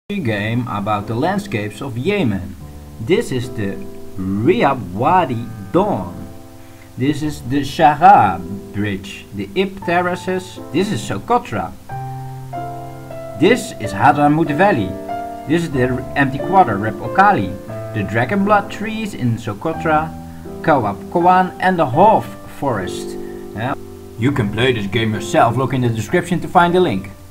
Game about the landscapes of Yemen. This is the Wadi Dawn. This is the Shahar Bridge, the Ib terraces. This is Socotra. This is Hadramut Valley. This is the empty quarter Reb Khali, the dragon blood trees in Socotra, Kawab Kawan and the Hawf forest. You can play this game yourself. Look in the description to find the link.